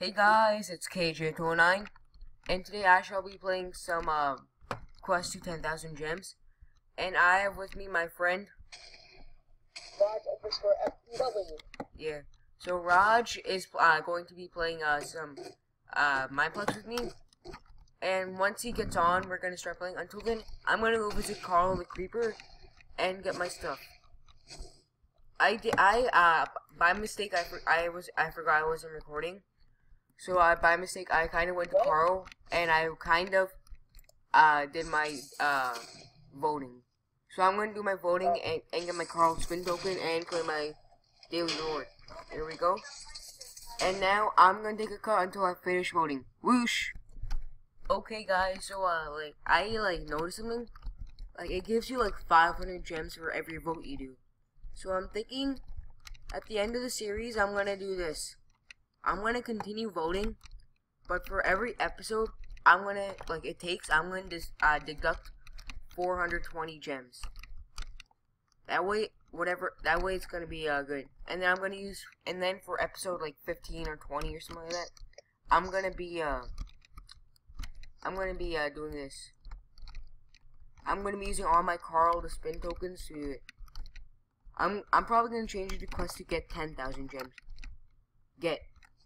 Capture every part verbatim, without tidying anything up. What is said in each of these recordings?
Hey guys, it's K J two oh nine, and today I shall be playing some uh, Quest to ten thousand Gems, and I have with me my friend Raj underscore F W. Yeah, so Raj is uh, going to be playing uh, some uh, Mineplex with me, and once he gets on, we're going to start playing. Until then, I'm going to go visit Carl the Creeper and get my stuff. I did, I, uh, by mistake, I, for, I was, I forgot I wasn't recording. So, uh, by mistake, I kind of went to Carl, and I kind of, uh, did my, uh, voting. So, I'm going to do my voting, and, and get my Carl spin token, and claim my daily reward. Here we go. And now, I'm going to take a cut until I finish voting. Whoosh! Okay, guys, so, uh, like, I, like, noticed something. Like, it gives you, like, five hundred gems for every vote you do. So, I'm thinking, at the end of the series, I'm going to do this. I'm gonna continue voting, but for every episode, I'm gonna, like, it takes, I'm gonna just, uh, deduct four hundred twenty gems. That way, whatever, that way it's gonna be, uh, good. And then I'm gonna use, and then for episode, like, fifteen or twenty or something like that, I'm gonna be, uh, I'm gonna be, uh, doing this. I'm gonna be using all my Carl the spin tokens to do it. I'm, I'm probably gonna change it to Quest to get ten thousand gems. Get.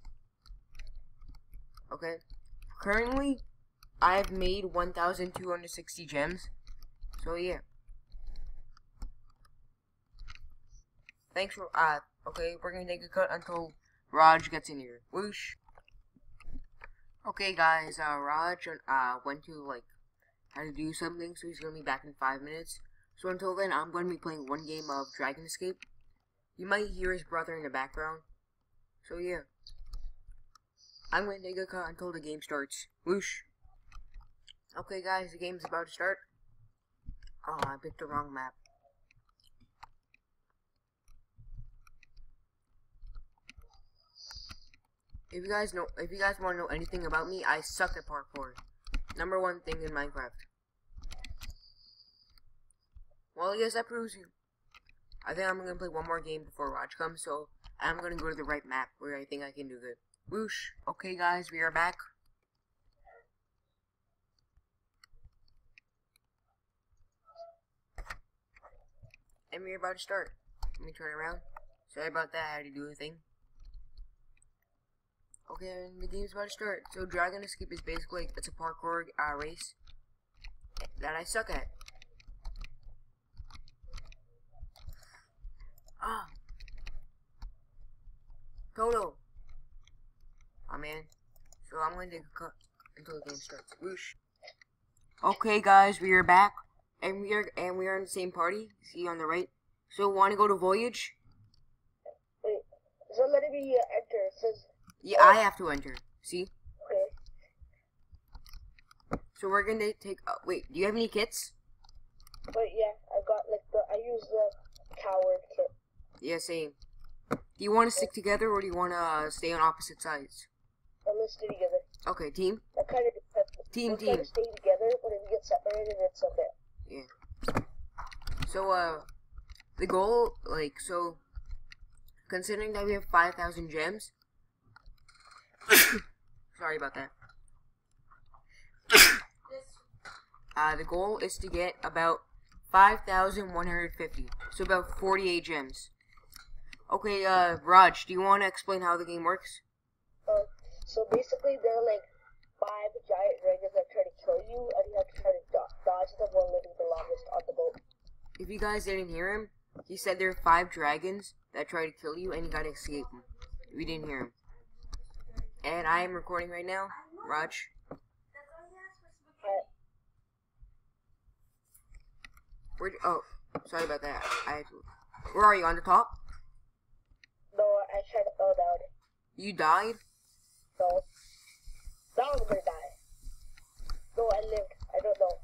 Okay, currently, I have made one thousand two hundred sixty gems, so yeah. Thanks for, uh, okay, we're gonna take a cut until Raj gets in here. Whoosh. Okay, guys, uh, Raj, uh, went to, like, how to do something, so he's gonna be back in five minutes. So until then, I'm gonna be playing one game of Dragon Escape. You might hear his brother in the background, so yeah. I'm going to take a cut until the game starts. Whoosh. Okay, guys, the game's about to start. Oh, I picked the wrong map. If you guys know, if you guys want to know anything about me, I suck at parkour. Number one thing in Minecraft. Well, yes, that proves you. I think I'm going to play one more game before Raj comes, so I'm going to go to the right map where I think I can do good. Whoosh. Okay, guys, we are back. And we're about to start. Let me turn around. Sorry about that, I had to do a thing. Okay, and the game's about to start. So, Dragon Escape is basically, it's a parkour uh, race that I suck at. Ah. Toto. Oh man, so I'm going to take a cut until the game starts. Whoosh. Okay, guys, we are back, and we are and we are in the same party. See on the right. So, want to go to Voyage? Wait, so let it be uh, enter. It says. Yeah, I have to enter. See? Okay. So we're gonna take. Uh, wait, do you have any kits? Wait, yeah, I got like the. I use the coward kit. Yeah, same. Do you want to stick together, or do you want to uh, stay on opposite sides? Let's stay together. Okay, team. That kind of depends. Team, we'll team. Try to stay together, but if we get separated, it's okay. Yeah. So, uh, the goal, like, so, considering that we have five thousand gems. Sorry about that. Uh, the goal is to get about five thousand one hundred fifty. So, about forty-eight gems. Okay, uh, Raj, do you want to explain how the game works? Uh, so basically, there are like five giant dragons that try to kill you, and you have to try to do dodge them while living the longest on the boat. If you guys didn't hear him, he said there are five dragons that try to kill you, and you gotta escape them. We didn't hear him. And I am recording right now, Raj. Uh, Where? Oh, sorry about that. I. Where are you? On the top? no, I tried to fall down. You died? No. Now I'm gonna die. No, I lived. I don't know.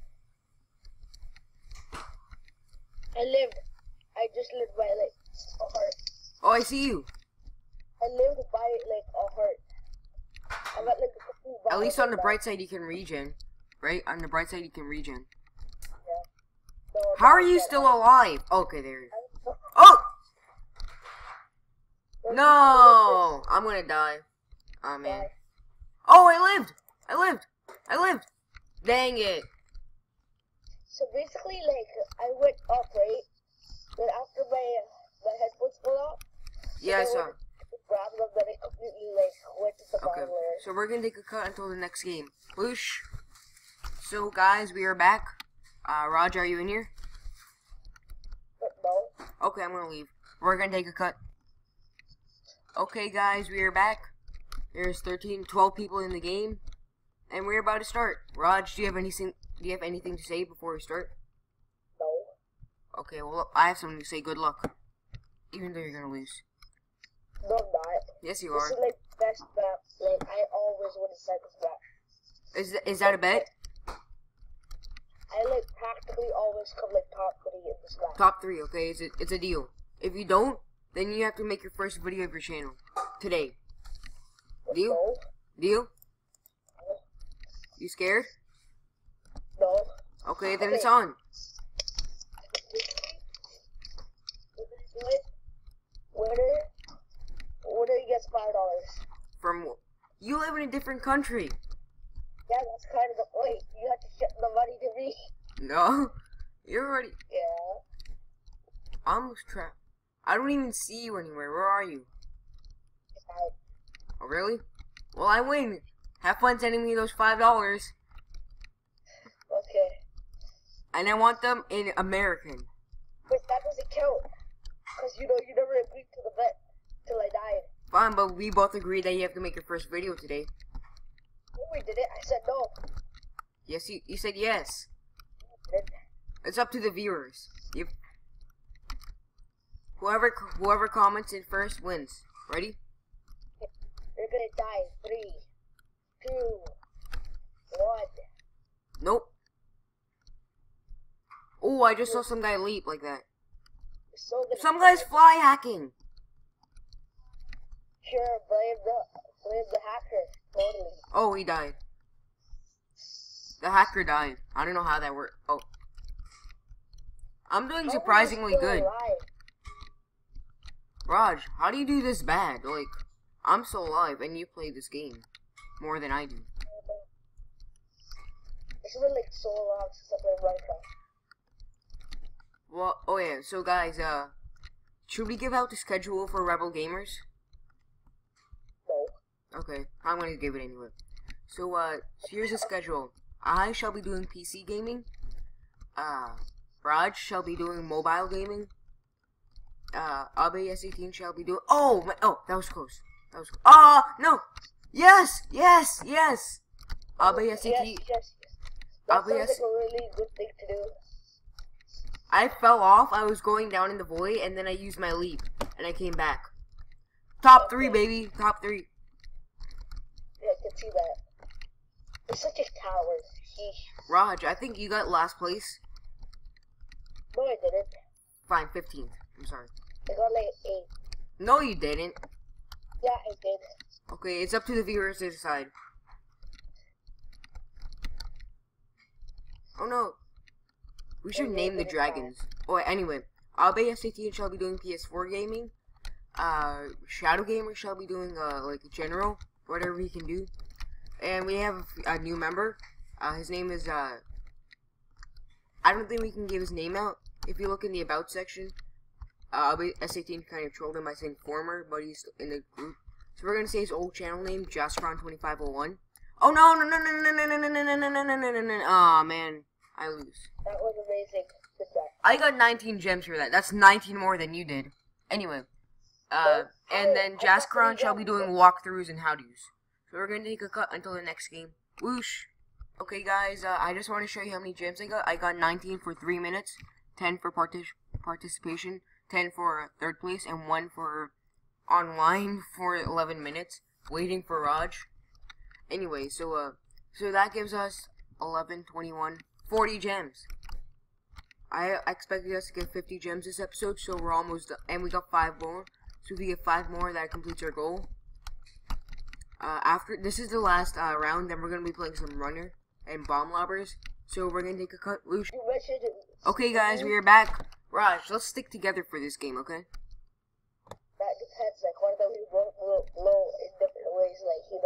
I lived. I just lived by like a heart. Oh, I see you. I lived by like a heart. I got like a couple At least on the back. bright side you can regen. Right? On the bright side you can regen. No, How are you but still I- alive? Okay, there you I- go. Oh! Let's- No! I'm gonna die. Oh man. Why? Oh, I lived! I lived! I lived! Dang it! So basically, like, I went up, right? Then after my my headphones fell off, Yeah, I saw. grab them, then I completely like went to the Okay, bottom layer. so we're gonna take a cut until the next game. Whoosh! So guys, we are back. Uh, Roger, are you in here? But no. Okay, I'm gonna leave. We're gonna take a cut. Okay, guys, we are back. There's thirteen, twelve people in the game, and we're about to start. Raj, do you have anything? Do you have anything to say before we start? No. Okay, well, I have something to say. Good luck, even though you're gonna lose. No, I'm not. Yes, you This are. is like best map. Like I always win a cycles map. Is th is that a bet? I like practically always come like top three in this map. Top three. Okay, it's a, it's a deal. If you don't, then you have to make your first video of your channel today. Deal? No. Deal? You scared? No. Okay, then Okay. it's on. Winner. Winner gets five dollars. From you live in a different country. Yeah, that's kind of the point. You have to ship the money to me. No, you're already. Yeah. Almost trapped. I don't even see you anywhere. Where are you? Uh, Oh, really? Well, I win. Have fun sending me those five dollars, okay. and I want them in American. But that doesn't count. Because, you know, you never agreed to the bet till I died. Fine, but we both agreed that you have to make your first video today. When we did it, I said no. Yes, you. You said yes. Then It's up to the viewers. You. Whoever whoever comments it first wins. Ready? they're gonna die. Three, two, one. Nope. Oh, I just saw some guy leap like that. You're so gonna Some guy's fly hacking. Sure, blame the, blame the hacker. Totally. Oh, he died. The hacker died. I don't know how that worked. Oh. I'm doing How are you surprisingly still good. alive? Raj, how do you do this bad? Like, I'm so alive and you play this game more than I do. It's been like so long since I played Minecraft. Well, oh yeah, so guys, uh, should we give out the schedule for Rebel Gamers? No. Okay, I'm gonna give it anyway. So, uh, here's the schedule. I shall be doing P C gaming. Uh, Raj shall be doing mobile gaming. Uh, Abe S eighteen shall be doing. Oh, my, oh, that was close. That was. Ah, uh, no. Yes, yes, yes. Abe S eighteen. Yes, yes, yes. That Abe sounds S- like a really good thing to do. I fell off. I was going down in the void, and then I used my leap, and I came back. Top three, baby. Top three. Yeah, I can see that. It's such a tower. Sheesh. Raj, I think you got last place. No, I didn't. Fine, fifteenth. I'm sorry. I got like eight. No, you didn't. Yeah, I did. Okay, it's up to the viewers to decide. Oh no. We should name the dragons. Oh, anyway. Abe S eighteen shall be doing P S four gaming. Uh, Shadow Gamer shall be doing, uh, like, general. Whatever he can do. And we have a new member. Uh, his name is, uh... I don't think we can give his name out. If you look in the About section. Uh, Abe S eighteen kind of trolled him by saying former, but he's in the group. So we're gonna say his old channel name, Jaskron twenty-five oh one. Oh no no no no no no no no no no no no no no no! Aw man, I lose. That was amazing. Good job. I got nineteen gems for that. That's nineteen more than you did. Anyway, uh, and then Jaskron shall be doing walkthroughs and how-tos. So we're gonna take a cut until the next game. Whoosh. Okay, guys. Uh, I just want to show you how many gems I got. I got nineteen for three minutes, ten for partic participation, ten for third place, and one for online for eleven minutes, waiting for Raj. Anyway, so uh, so that gives us eleven, twenty-one, forty gems. I expected us to get fifty gems this episode, so we're almost done. And we got five more. So if we get five more, that completes our goal. Uh, after this is the last uh, round, then we're gonna be playing some runner and bomb lobbers. So we're gonna take a cut. Whoosh. You mentioned it. Okay, guys, we are back. Raj, let's stick together for this game, okay? That depends. Like, what if we both blow, blow in different ways? Like, he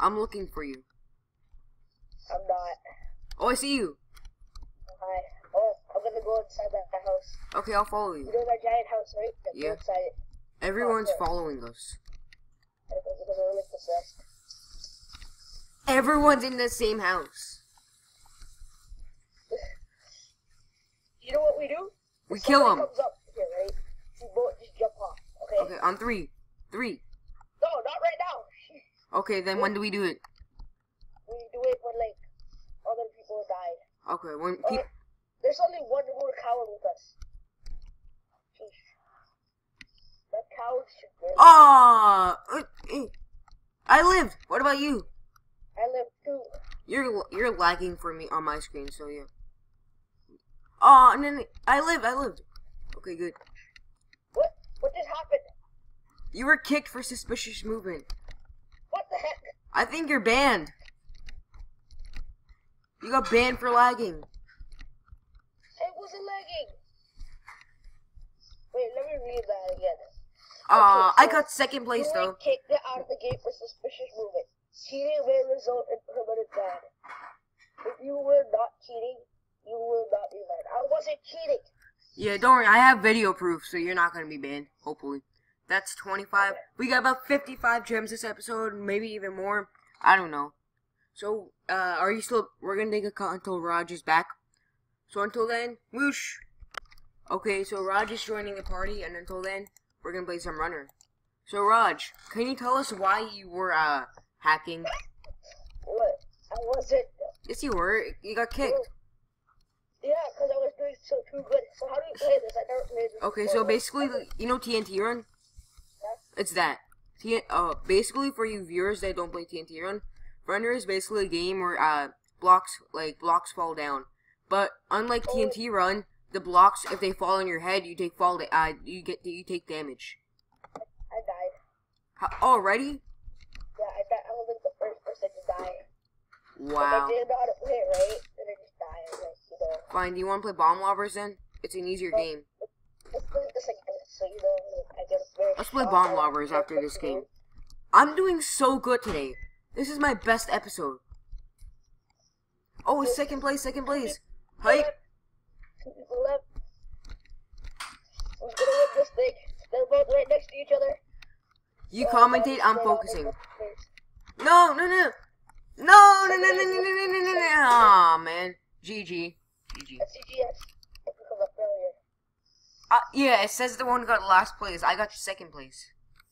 I'm looking for you. I'm not. Oh, I see you. Hi. Oh, I'm gonna go inside that house. Okay, I'll follow you. You know that giant house, right? Let's Yeah. Go inside it. Everyone's Oh, following us. Because we're really possessed. Everyone's in the same house. You know what we do? We If kill somebody him. comes up here, right? We both just jump off, okay? Okay, on three. Three. No, not right now. Okay, then when do we do it? We do it when, like, other people died. Okay, when Uh, people... there's only one more coward with us. Sheesh. That coward should win. Ah, uh, eh. I lived. What about you? I live too. You're you're lagging for me on my screen, so yeah. Oh, and then I lived. I lived. Okay, good. What? What just happened? You were kicked for suspicious movement. What the heck? I think you're banned. You got banned for lagging. It wasn't lagging. Wait, let me read that again. Uh, Okay, I so got second place you though. were kicked out of the game for suspicious movement. Cheating may result in permanent ban. If you were not cheating, you will not be banned. I wasn't cheating. Yeah, don't worry. I have video proof, so you're not gonna be banned. Hopefully, that's twenty-five. We got about fifty-five gems this episode, maybe even more. I don't know. So, uh, are you still? We're gonna take a cut until Raj is back. So until then, whoosh. Okay, so Raj is joining the party, and until then, we're gonna play some runner. So Raj, can you tell us why you were uh hacking? What? I wasn't. Yes, you were. You got kicked. Yeah, because I was doing so too good. So how do you play this? I never played this. Okay, before. so basically, you know T N T Run? Yeah. It's that. T uh, basically, for you viewers that don't play T N T Run, Runner is basically a game where uh blocks like blocks fall down. But unlike T N T Run, the blocks, if they fall on your head, you take fall. Uh, you get you take damage. I died. How, already? Yeah, I died. I was like the first person to die. Wow. Like, I didn't know how to play it right, and I just died. Like, you know. Fine. Do you want to play Bomb Lobbers then? It's an easier Well, game. Let's play this again, so you know, like, I get a very Let's play shot Bomb at Lobbers what after this to game. do. I'm doing so good today. This is my best episode. Oh, it's second place, second place. Hype. Two people left. Who's gonna win this thing? They're both right next to each other. You Uh, commentate, I'm they're- focusing. they're- No, no, no. No, no, no, no, no, no, no, no, no, no. Aw, man. G G. G G. That's C G S. It becomes a failure. Uh, yeah, it says the one who got last place. I got second place.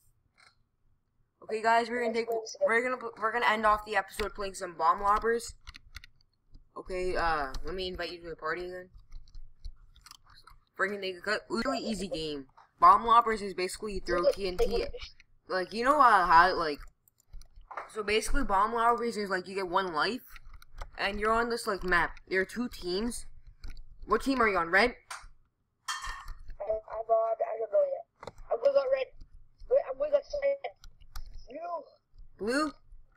Okay, guys, we're gonna take, we're gonna, we're gonna end off the episode playing some Bomb Lobbers. Okay, uh, let me invite you to the party again. We're gonna take a really easy game. Bomb Lobbers is basically you throw T N T. Like, you know uh, how, like, so basically Bomb Lobbers is like you get one life, and you're on this, like, map. There are two teams. What team are you on, red? I, I'm on, I don't know yet. I'm going on red. Wait, I'm going on cyan. Blue? Blue.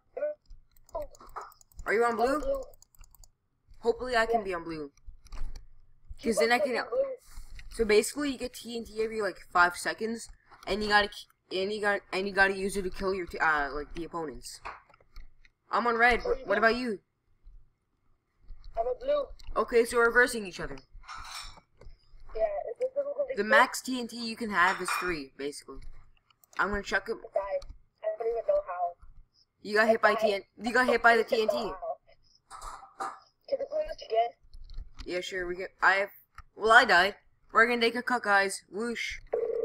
Are you on blue? Blue. Hopefully I can be on blue. Because then I can... Blue. So basically you get T N T every, like, five seconds, and you gotta... And you got and you gotta use it to kill your t uh like the opponents. I'm on red. What, what about you? I'm a blue. Okay, so we're reversing each other. Yeah, is this little one The max T N T you can have is three, basically. I'm gonna chuck it. died. I don't even know how. You got hit by T N T. You got hit by the T N T. Can we play this again? Yeah, sure. We get. I have. Well, I died. We're gonna take a cut, guys. Whoosh.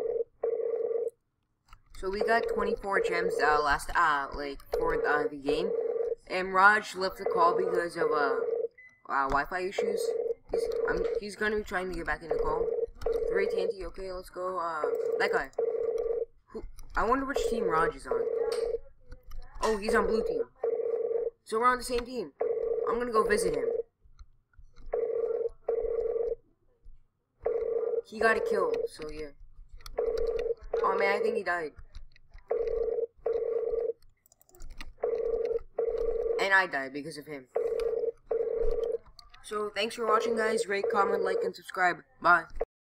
So we got twenty-four gems uh, last uh like for uh, the game, and Raj left the call because of uh, uh Wi-Fi issues. He's I'm, he's gonna be trying to get back in the call. Three T N T. Okay, let's go. Uh, that guy. Who? I wonder which team Raj is on. Oh, he's on blue team. So we're on the same team. I'm gonna go visit him. He got a kill, so yeah. Oh man, I think he died. And I died because of him. So, thanks for watching, guys. Rate, comment, like, and subscribe. Bye.